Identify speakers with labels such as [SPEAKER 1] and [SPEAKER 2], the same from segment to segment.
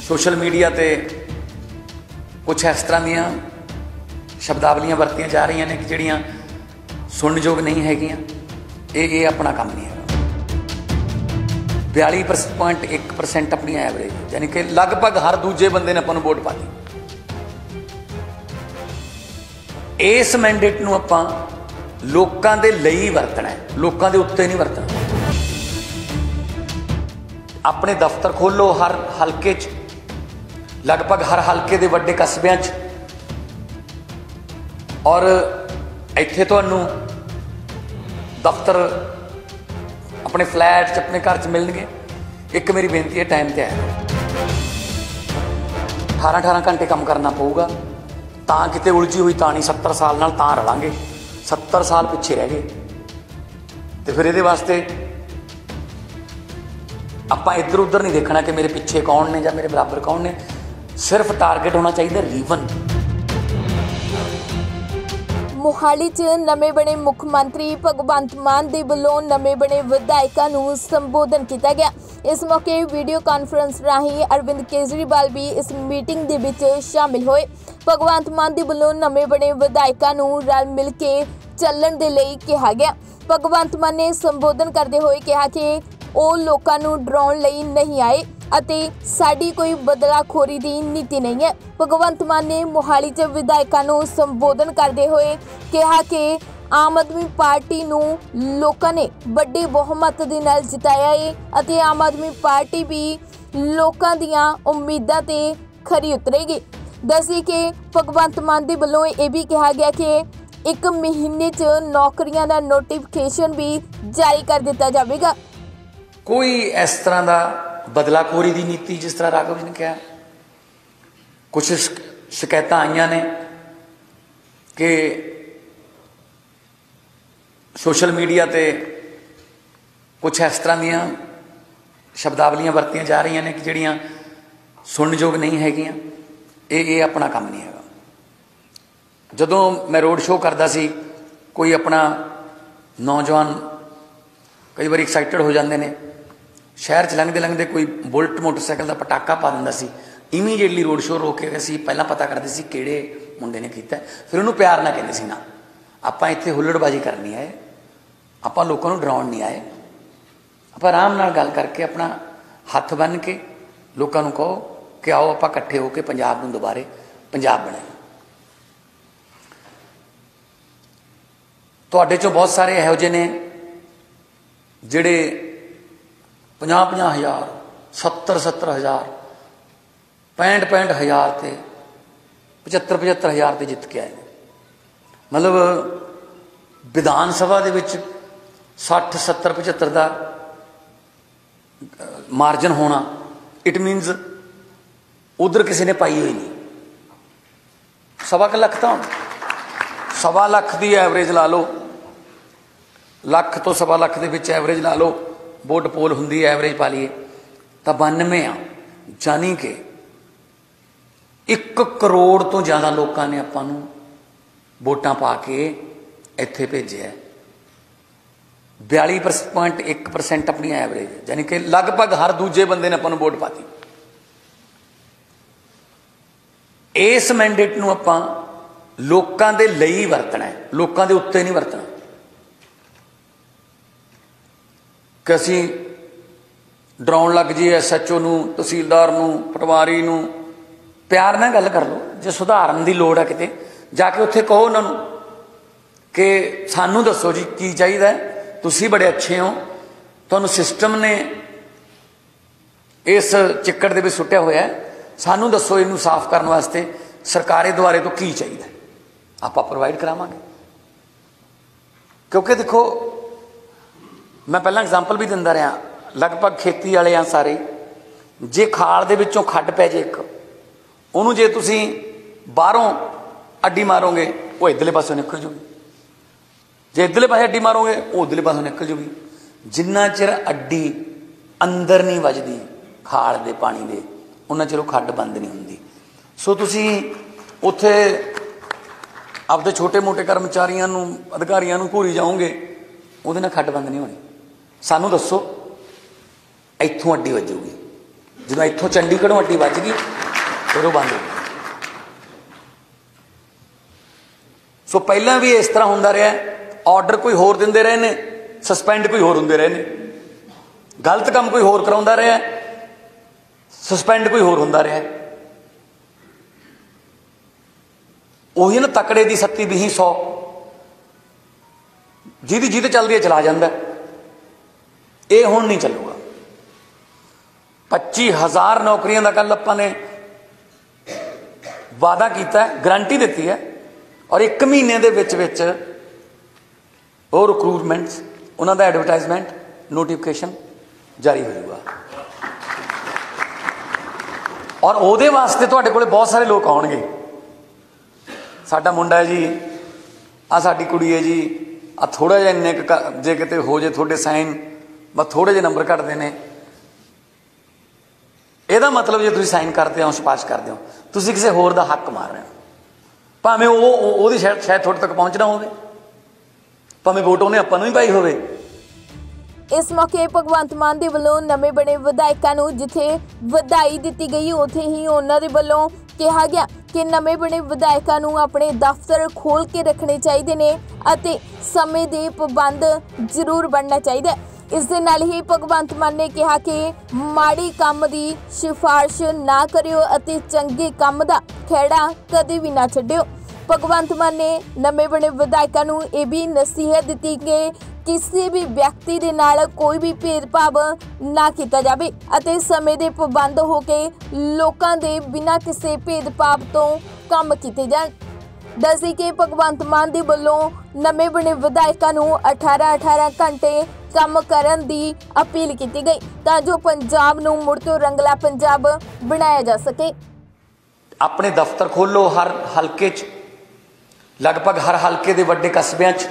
[SPEAKER 1] Social media ते कुछ इस तरह दियाँ शब्दावलियाँ वरतियाँ जा रही ने कि जिहड़ियां सुनयोग नहीं हैगियां। ये अपना काम नहीं है। 42.1% अपनी एवरेज, यानी कि लगभग हर दूजे बंदे ने अपन वोट पाती। इस मैंडेट नूं आपां लोकां दे लई वरतना है, लोकां दे उत्ते नहीं वरतना। अपने दफ्तर खोलो हर हलके च, लगभग हर हलके दे वड्डे कस्बियां च, और इत्थे तुहानूं दफ्तर अपने फ्लैट च अपने घर च मिलणगे। एक मेरी बेनती है, टाइम ते आया 18 घंटे काम करना पऊगा, तां किते उलझी हुई तां नहीं 70 साल नाल तां रलांगे। 70 साल पिछे रह गए तो फिर ये वास्ते आपां इधर उधर नहीं देखना कि मेरे पिछे कौन ने या मेरे बराबर कौन ने। सिर्फ टारगेट होना चाहिए रीवन।
[SPEAKER 2] मोहाली च नवे बने मुख मंत्री भगवंत मान दे वल्लों नवे बने विधायकों नूं संबोधन किया गया। इस मौके वीडियो कॉन्फ्रेंस राही अरविंद केजरीवाल भी इस मीटिंग दे विच शामिल होए। भगवंत मान दे वल्लों नवे बने विधायकों नूं रल मिल के चलण दे लई कहा गया। भगवंत मान ने संबोधन करते हुए कहा कि ਉਹ ਲੋਕਾਂ ਨੂੰ ਡਰਾਉਣ ਲਈ नहीं आए ਅਤੇ ਸਾਡੀ ਕੋਈ ਬਦਲਾਖੋਰੀ ਦੀ ਨੀਤੀ नहीं है। भगवंत मान ने मोहाली च विधायकों ਨੂੰ संबोधन करते हुए कहा कि आम आदमी पार्टी ਨੂੰ ਲੋਕਾਂ ਨੇ ਵੱਡੇ ਬਹੁਮਤ ਦੇ ਨਾਲ ਜਿਤਾਇਆ है ਅਤੇ आम आदमी पार्टी भी ਲੋਕਾਂ ਦੀਆਂ ਉਮੀਦਾਂ ਤੇ ਖਰੀ ਉਤਰੇਗੀ। दसी कि भगवंत मान ਦੇ ਵੱਲੋਂ ਇਹ भी कहा गया कि 1 महीने च नौकरियां का नोटिफिकेशन भी जारी कर दिता जाएगा।
[SPEAKER 1] कोई इस तरह का बदलाखोरी की नीति जिस तरह राघव जी ने कहा। कुछ शिकायत आईयां ने कि सोशल मीडिया ते कुछ इस तरह दियाँ शब्दावलियाँ वरतियाँ जा रही ने कि जिहड़ियां सुनयोग नहीं हैगियां। ये अपना काम नहीं है। जदों मैं रोड शो करता सी, कोई अपना नौजवान कई बार एक्साइटेड हो जाते हैं, शहर च लंघते लंघते कोई बुलट मोटरसाइकिल का पटाका पा दिंदा सी। इमीडिएटली रोड शो रोक के असीं पहला पता करते सी किहड़े मुंडे ने कीता, फिर उन्होंने प्यार ना कहते सी ना आपां इत्थे हुल्लड़बाजी करनी आए, आपां लोकां नूं डराउण नहीं आए। आपां आराम नाल गल करके अपना हत्थ बन के लोकां नूं कहो कि आओ आपां इकट्ठे होकर पंजाब नूं दुबारे पंजाब बनाईए। तुहाडे चों बहुत सारे इहो जिहे ने जिहड़े 50-50 हज़ार 70-70 हज़ार 65-65 हज़ार से 75-75 हज़ार से जित के आए। मतलब विधान सभा दे विच 60-70-75 का मार्जन होना, इट मीनस उधर किसी ने पाई हुई नहीं। 1.25 लाख तो 1.25 लाख की एवरेज ला लो, ਲੱਖ तो 1.25 लाख के विच एवरेज ला लो, वोट पोल हुंदी एवरेज पा लीए तो 92 आ, जानी कि 1 करोड़ तो ज़्यादा लोगों ने आपां नूं वोटां पा के इत्थे भेजिया। 42.1% अपनी एवरेज, यानी कि लगभग हर दूजे बंदे ने आपां नूं वोट पाती। इस मैंडेट नूं आपां लोकां दे लई वरतना है, लोकां दे उत्ते नहीं वरतना कि असीं डराउण लग जाइए SHO नूं, तहसीलदार नूं, पटवारी नूं। प्यार नाल गल कर लो, जे सुधारन दी लोड़ है किते जाके उत्थे कहो उन्हां नूं कि सानूं दसो जी की चाहीदा है, तुसीं बड़े अच्छे हो, तुहानूं सिस्टम ने इस चिक्कड़ दे विच सुट्टिया होया है, सानूं दसो इहनूं साफ करन वास्ते सरकारे द्वारे तो की चाहीदा, आपां प्रोवाइड करावांगे। क्योंकि देखो मैं पहला एग्जाम्पल भी दिंदा रहा, लगभग खेती वाले आ सारे, जे खाल दे विचों खड्ड पै जे एक, उहनूं जे तुसीं बाहरों अड्डी मारोगे वो इधरले पासों निकल जूगी, जे इधरले पासे अड्डी मारोगे वो उधरले पासों निकल जूगी। जिन्ना चिर अड्डी अंदर नहीं वजदी खाल दे पानी दे, उन्ना चिर खड्ड बंद नहीं हुंदी। सो तुसीं उत्थे आपदे छोटे मोटे कर्मचारियों नूं, अधिकारियों नूं घूरी जाओगे, उहदे नाल खड्ड बंद नहीं होनी। सानू दसो इत्थों अड्डी वजूगी, ਜਦੋਂ ਇੱਥੋਂ ਚੰਡੀਗੜ੍ਹੋਂ ਅੱਡੀ ਵੱਜ गई फिर वो बंद हो गई। सो पहला भी इस तरह होंदा रहा, ऑर्डर कोई होर दिंदे रहे ने, सस्पेंड कोई होर हुंदे रहे ने, गलत काम कोई होर कराउंदा रहा, सस्पेंड कोई होर हुंदा रहा। ਉਹੀ ना तकड़े की 70 20 100 ਜਿਹਦੀ ਜਿਹਦੇ ਚੱਲਦੀ ਹੈ ਚਲਾ ਜਾਂਦਾ। ਇਹ ਹੁਣ नहीं ਚੱਲੂਗਾ। 25,000 नौकरियां का कल ਆਪਾਂ ने वादा किया, गारंटी दी है, और 1 महीने ਦੇ ਵਿੱਚ ਉਹ रिक्रूटमेंट ਉਹਨਾਂ ਦਾ एडवरटाइजमेंट नोटिफिकेशन जारी हो जाऊगा। और ਉਹਦੇ ਵਾਸਤੇ ਤੁਹਾਡੇ ਕੋਲੇ बहुत सारे लोग ਆਉਣਗੇ। साडा मुंडा है जी, आ साडी कुड़ी है जी, आ थोड़ा जिहा इन्ने जे किते हो जे थोड़े साइन बस थोड़े जे नंबर घटते हैं। ਇਹਦਾ मतलब जे तुसीं साइन करते हो, सिफारिश करते हो, तुसीं किसी होर दा हक मार रहे हो, भावें ਉਹਦੀ शायद थोड़े तक पहुँचना होवे, भावें वोट ਉਹਨੇ ਆਪਾਂ ਨੂੰ ही पाई होवे।
[SPEAKER 2] इस मौके भगवंत मान दे वल्लों नਵੇਂ बने विधायकों नूं जिथे ਵਧਾਈ ਦਿੱਤੀ गई, उत्थे ही उन्हां दे वल्लों कहा गया कि नਵੇਂ बने विधायकों नूं अपने दफ्तर खोल के रखने चाहिए ने अते समय दे पाबंद जरूर बनना चाहिए। इस दे नाल ही भगवंत मान ने कहा कि माड़ी काम दी सिफारिश ना करियो अते चंगे काम दा खेड़ा कदे भी ना छड्डियो। भगवंत मान ने नਵੇਂ बने विधायकों नूं यह भी नसीहत दी कि किसी भी व्यक्ति दे नाल कोई भी भेदभाव ना किया जाए अते समय दे पाबंद होके लोकां दे बिना किसी भेदभाव तो काम कीते जाण। दस्सी कि भगवंत मान दे वल्लों नਵੇਂ बने विधायकों नूं 18-18 घंटे काम करन दी अपील की गई तां जो पंजाब नूं मुड़ तो रंगला पंजाब बनाया जा सके।
[SPEAKER 1] अपने दफ्तर खोलो हर हलके च, लगभग हर हलके दे वड्डे कस्बियां च,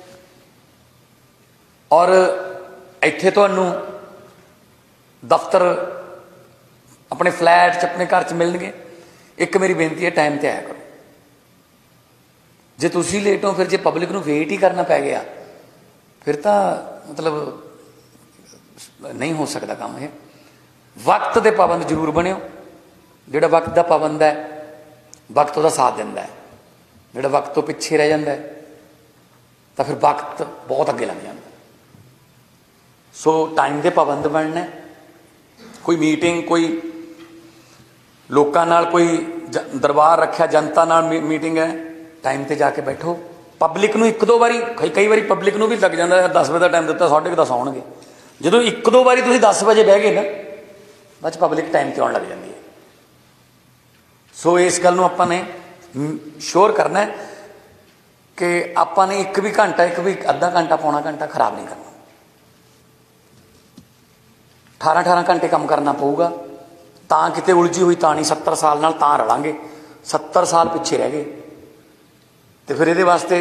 [SPEAKER 1] और इत्थे तुहानूं दफ्तर अपने फ्लैट च अपने घर च मिलणगे। एक मेरी बेनती है, टाइम ते आया करो। जे तुसीं लेट हो फिर जे पब्लिक नूं वेट ही करना पै गया फिर तो मतलब नहीं हो सकता काम। ये वक्त दे पाबंद जरूर बनियो। जिहड़ा वक्त दा पाबंद है वक्त उहदा साथ दिंदा है, जिहड़ा वक्त तो पिछे रह जाता है तो फिर वक्त बहुत अगे लग जाता। सो टाइम के पाबंद बनना। कोई मीटिंग, कोई लोकां नाल कोई दरबार रखा, जनता नाल मीटिंग है, टाइम ते जाके बैठो। पब्लिक नूं 1-2 बारी, कई बारी पब्लिक नूं भी लग जाता है 10 बजे का टाइम दिता, 10:30 आउणगे। जो 1-2 बारी तुसीं 10 बजे बह गए ना, बस पब्लिक टाइम ते आउण लग जाती है। सो इस गल नूं आपां ने श्योर करना है कि आपां ने 1 भी घंटा, 1 भी अद्धा घंटा, पौना घंटा खराब नहीं करना। 18-18 घंटे काम करना पऊगा। तां किते उलझी हुई तां नहीं, 70 साल नाल तां रलांगे, 70 साल पिछे रह गए। तो फिर ये वास्ते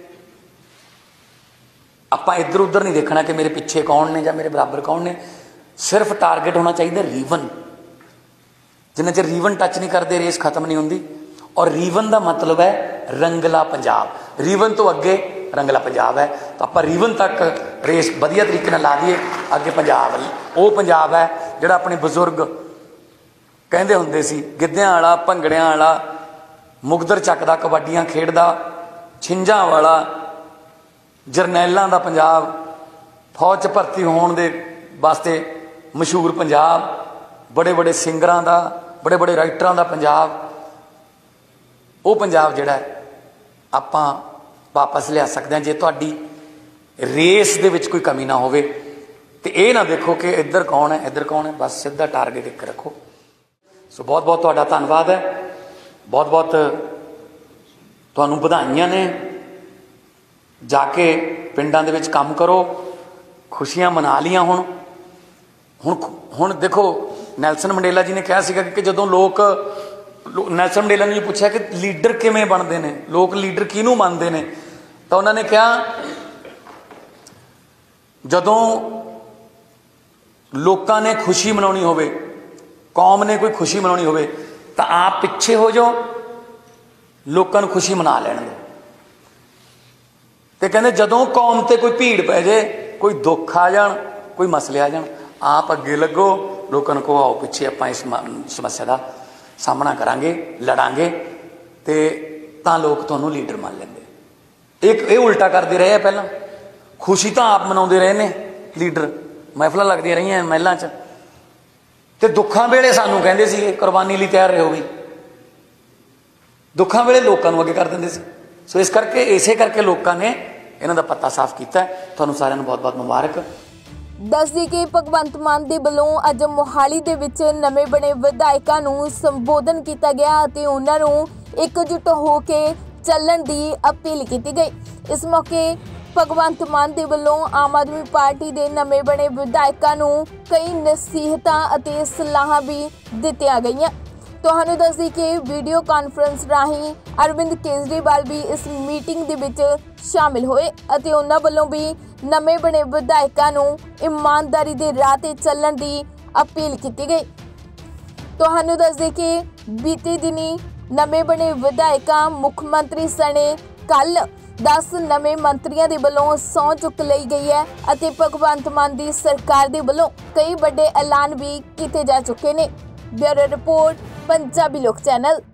[SPEAKER 1] आपां इधर उधर नहीं देखना कि मेरे पिछे कौन ने या मेरे बराबर कौन ने। सिर्फ टारगेट होना चाहिए रीवन। जिन्ना चਿਰ रीवन टच नहीं करते रेस खत्म नहीं होंदी। और रीवन का मतलब है रंगला पंजाब। रीवन तो अगे रंगला पंजाब है, तो आप रीवन तक रेस वधिया तरीके नाल ला दीए। अगे पंजाब वो पंजाब है जिहड़ा अपने बजुर्ग कहंदे हुंदे सी, गिद्धियां वाला, भंगड़ियां वाला, मुगदर चकदा, कबड्डियां खेडदा, छिंजां वाला, जरनैलों का पंजाब, फौज च भर्ती होने दे वास्ते मशहूर पंजाब, बड़े बड़े सिंगरां का, बड़े बड़े राइटरां का पंजाब। वो पंजाब जिहड़ा आपां वापस लिया सकते हैं जे तुहाडी रेस दे विच कोई कमी ना होवे। तो ये ना देखो कि इधर कौन है इधर कौन है, बस सीधा टारगेट एक रखो। सो बहुत बहुत तुहाडा धन्नवाद है, बहुत बहुत तुहानूं बधाइयां ने। जाके पिंडां दे विच काम करो, खुशियां मना लियां। हुण देखो नैल्सन मंडेला जी ने कहा सीगा कि जदों लोग नैल्सन मंडेला ने पूछा कि लीडर किवें बनदे ने, लोग लीडर किहनूं मनदे ने, तो उन्होंने कहा जदों लोकां ने खुशी मनाउणी होवे, कौम ने कोई खुशी मनाउणी होवे, तो आप पिछे हो जाओ, लोकां नूं खुशी मना लैण दो। ते कहंदे जदों कौम ते कोई भीड़ पै जाए, कोई दुख आ जाण, कोई मसले आ जाण, आप अगे लगो, लोगों को आओ पिछे आपां इस समस्या का सामना करांगे, लड़ांगे ते तां लोग तुहानूं लीडर मान लेंगे। एक ये उल्टा करते रहे पहलां, खुशी तो आप मनाउंदे रहे ने लीडर, महफिलां लगदियां रहियां महलां च, ते दुखां वेले सानूं कहिंदे सी कुर्बानी लई तैयार रहो भी, दुखां वेले लोकां नूं अगे कर दिंदे सी। सो इस करके इसे करके लोगों ने इन्हां दा पत्ता साफ कीता है। तुहानूं सारिआं नूं बहुत बहुत मुबारक।
[SPEAKER 2] दस दी कि भगवंत मान दे वल्लों अज मोहाली दे विच नਵੇਂ बने विधायकां नूं संबोधन किया गया ते उन्हां नूं एकजुट हो के ਚੱਲਣ ਦੀ अपील की गई। इस मौके भगवंत मान दे वल्लों आम आदमी पार्टी दे नਵੇਂ बने विधायकां नूं कई नसीहतां अते सलाहां भी दित्तियां गईयां। ਤੁਹਾਨੂੰ ਦੱਸ ਦਈਏ कि वीडियो कॉन्फ्रेंस राही अरविंद केजरीवाल भी इस मीटिंग ਦੇ ਵਿੱਚ शामिल ਹੋਏ ਅਤੇ ਉਹਨਾਂ ਵੱਲੋਂ भी ਨਵੇਂ ਬਣੇ ਵਿਧਾਇਕਾਂ ਨੂੰ ਇਮਾਨਦਾਰੀ ਦੇ ਰਾਹ ਤੇ ਚੱਲਣ ਦੀ ਅਪੀਲ ਕੀਤੀ ਗਈ। ਤੁਹਾਨੂੰ ਦੱਸ ਦਈਏ ਕਿ ਬੀਤੇ ਦਿਨੀ ਨਵੇਂ ਬਣੇ ਵਿਧਾਇਕਾਂ ਮੁੱਖ ਮੰਤਰੀ ਸਣੇ ਕੱਲ 10 ਨਵੇਂ ਮੰਤਰੀਆਂ ਦੇ ਵੱਲੋਂ ਸਹੁੰ ਚੁੱਕ ਲਈ ਗਈ ਹੈ ਅਤੇ ਭਗਵੰਤ ਮਾਨ ਦੀ ਸਰਕਾਰ ਦੇ ਵੱਲੋਂ ਕਈ ਵੱਡੇ ਐਲਾਨ ਵੀ ਕੀਤੇ ਜਾ ਚੁੱਕੇ ਨੇ। ब्यूरो रिपोर्ट पंजाबी लोक चैनल।